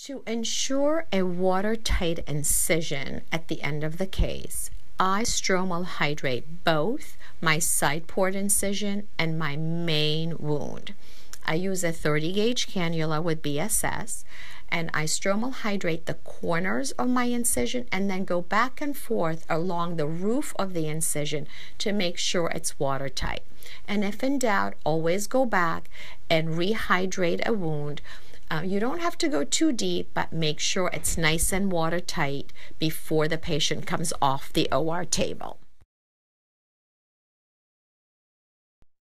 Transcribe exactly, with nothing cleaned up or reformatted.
To ensure a watertight incision at the end of the case, I stromal hydrate both my side port incision and my main wound. I use a thirty gauge cannula with B S S, and I stromal hydrate the corners of my incision and then go back and forth along the roof of the incision to make sure it's watertight. And if in doubt, always go back and rehydrate a wound. Uh, you don't have to go too deep, but make sure it's nice and watertight before the patient comes off the O R table.